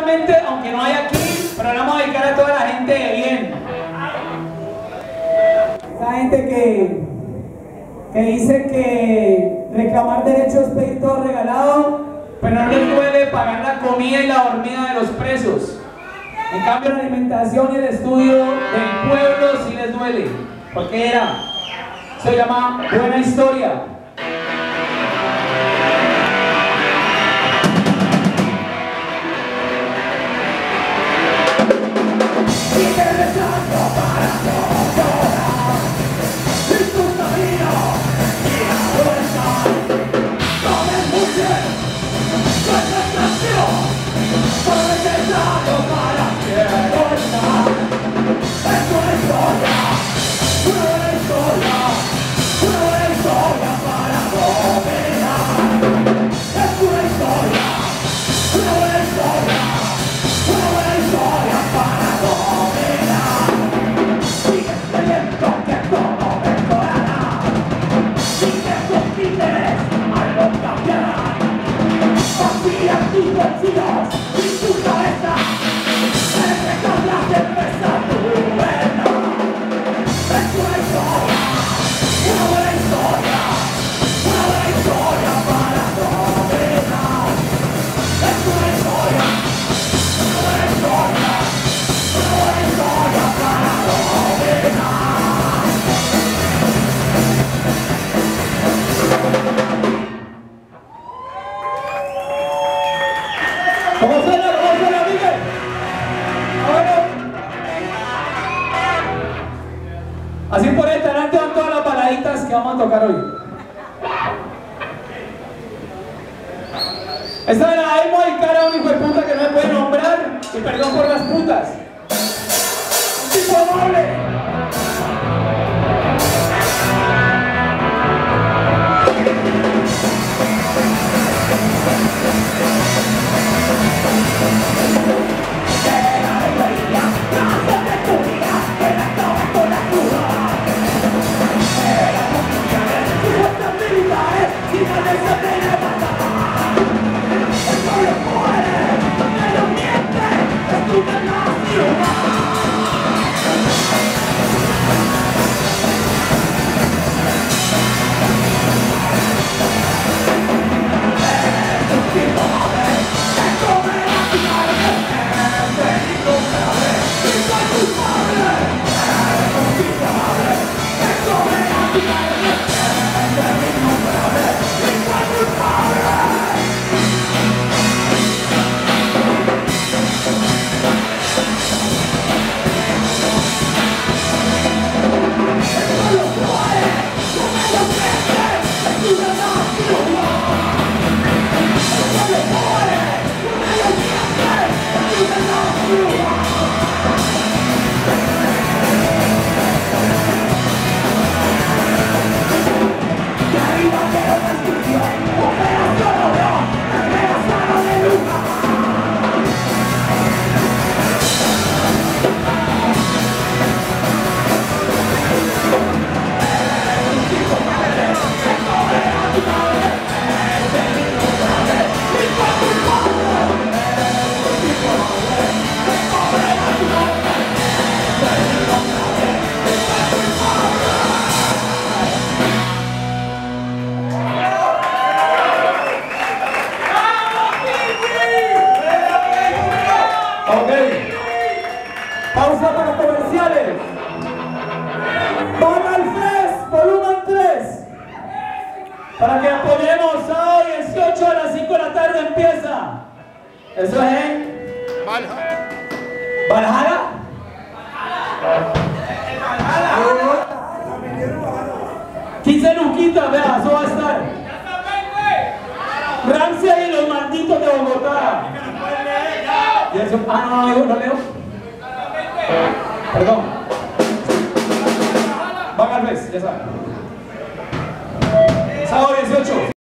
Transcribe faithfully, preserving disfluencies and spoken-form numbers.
solamente, aunque no hay aquí, pero le vamos a dedicar a toda la gente de bien. Esa gente que, que dice que reclamar derechos es pedir todo regalado, pero no les duele pagar la comida y la dormida de los presos. En cambio, la alimentación y el estudio Del pueblo sí les duele. Porque era, se llama Buena Historia. ¿Cómo suena? ¿Cómo suena, Miguel? Ahora. Así por el talante van todas las baladitas que vamos a tocar hoy. Esta de la Aimo y cara a un hijo de puta que no me puede nombrar, y perdón por las putas. Un tipo amable. Pausa para comerciales. Van al Fest, volumen tres. Para que apoyemos sábado dieciocho a las cinco de la tarde empieza. Eso es en Valhalla. quince luquitas, vea, eso va a estar. Rancia y los malditos de Bogotá. Y eso, ah, no, no, no leo. Perdón. Van al mes, ya saben. Sábado dieciocho.